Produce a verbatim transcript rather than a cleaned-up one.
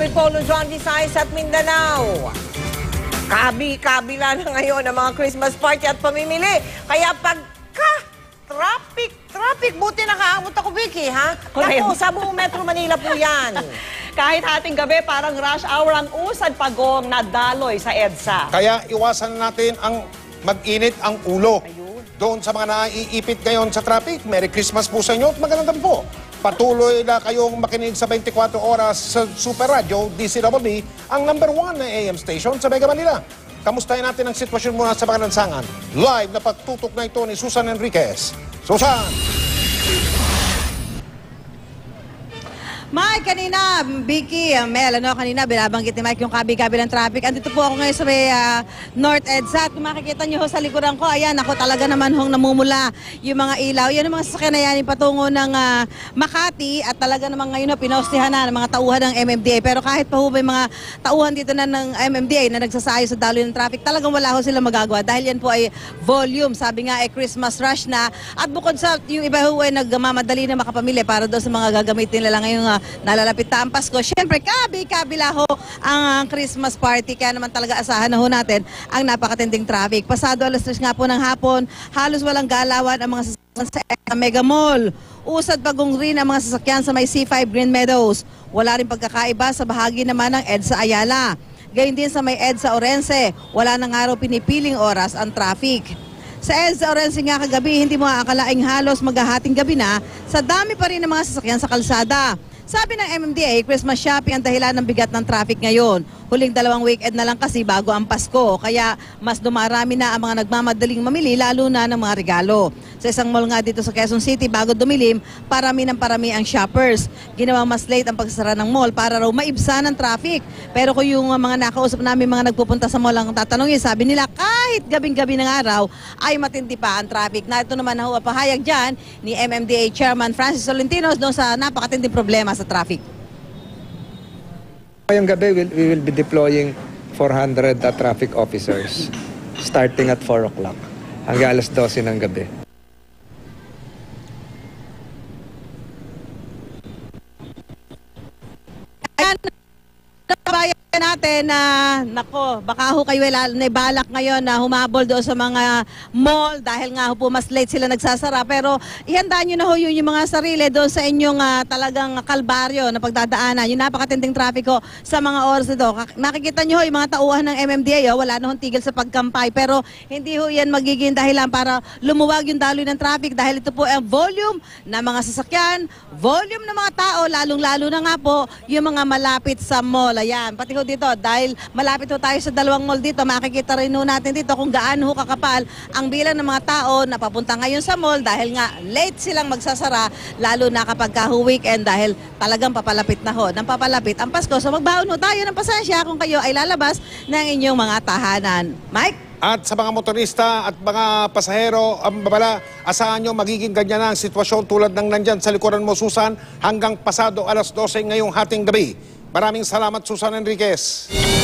Antipolo, Luzon, Visayas at Mindanao. Kabi-kabila na ngayon ang mga Christmas party at pamimili. Kaya pagka traffic, traffic, buti nakaamot ako, Vicky, ha? Naku, sa buong Metro Manila po yan. Kahit hating gabi, parang rush hour ang usad pagong nadaloy sa EDSA. Kaya iwasan natin ang mag-init ang ulo. Ayun. Doon sa mga naiipit ngayon sa traffic, Merry Christmas po sa inyo at magandang gabi po. Patuloy na kayong makinig sa twenty-four oras sa Super Radio, D C W D, ang number one na A M station sa Mega Manila. Kamustahin natin ang sitwasyon muna sa mga lansangan. Live na pagtutok na ito ni Susan Enriquez. Susan! Mike, kanina, Vicky, Mel, ano, kanina binabanggit ni Mike yung kabi-kabi ng traffic. Andito po ako ngayon sa may uh, North EDSA. At kung makikita nyo ho sa likuran ko, ayan, ako talaga naman hong namumula yung mga ilaw. Yan ang mga sasakyan na yan, patungo ng uh, Makati. At talaga naman ngayon, pinostihan na ng mga tauhan ng M M D A. Pero kahit pa ho ba yung mga tauhan dito na ng M M D A na nagsasayo sa daloy ng traffic, talagang wala ho sila magagawa. Dahil yan po ay volume. Sabi nga ay Christmas rush na. At bukod sa yung iba ho ay nagmamadali na makapamili para doon sa mga gagamitin nila ngayong uh, nalalapit na ang Pasko. Siyempre, kabi-kabila ho ang Christmas party. Kaya naman talaga asahan na ho natin ang napakatinding traffic. Pasado alas tres nga po ng hapon, halos walang galawan ang mga sasakyan sa Mega Mall. Usad pagong rin ang mga sasakyan sa may C five Green Meadows. Wala rin pagkakaiba sa bahagi naman ng EDSA Ayala. Gayun din sa may EDSA Orense. Wala nang araw pinipiling oras ang traffic. Sa EDSA Orense nga kagabi, hindi mo aakalaing halos maghahating gabi na sa dami pa rin ng mga sasakyan sa kalsada. Sabi ng M M D A, Christmas shopping ang dahilan ng bigat ng traffic ngayon. Huling dalawang weekend na lang kasi bago ang Pasko. Kaya mas dumarami na ang mga nagmamadaling mamili, lalo na ng mga regalo. Sa isang mall nga dito sa Quezon City, bago dumilim, parami ng parami ang shoppers. Ginawang mas late ang pagsasara ng mall para raw maibsan ang traffic. Pero kung yung mga nakausap namin mga nagpupunta sa mall ang tatanungin, sabi nila kahit gabing-gabi ng araw ay matindi pa ang traffic. Na ito naman ang pahayag dyan ni M M D A Chairman Francis Tolentinos doon sa napakatinding problema sa traffic. Ngayong gabi, we'll, we will be deploying four hundred uh, traffic officers starting at four o'clock hanggang alas twelve ng gabi. Ayan, nabayan natin na, nako, baka ho kayo naibalak ngayon na humabol doon sa mga mall dahil nga ho po mas late sila nagsasara. Pero ihandaan nyo na ho yun yung mga sarili doon sa inyong uh, talagang kalbaryo na pagdadaanan. Yung napakatinding trapiko sa mga oras ito. Makikita nyo ho yung mga tauhan ng M M D A, oh, wala na hong tigil sa pagkampay. Pero hindi ho yan magiging dahilan para lumuwag yung daloy ng traffic dahil ito po ang volume ng mga sasakyan, volume ng mga tao, lalong-lalo na nga po yung mga malapit sa mall. Ayan, pati ho dito dahil malapit ho tayo sa dalawang mall dito, makikita rin ho natin dito kung gaano ho kakapal ang bilang ng mga tao na papunta ngayon sa mall dahil nga late silang magsasara, lalo na kapag ka-ho weekend dahil talagang papalapit na ho ng papalapit ang Pasko. So magbaon ho tayo ng pasensya kung kayo ay lalabas ng inyong mga tahanan. Mike? At sa mga motorista at mga pasahero, ang babala, asahan nyo magiging ganyan na ang sitwasyon tulad ng nandyan sa likuran mo, Susan, hanggang pasado alas dose ngayong hating gabi. Maraming salamat, Susan Enriquez.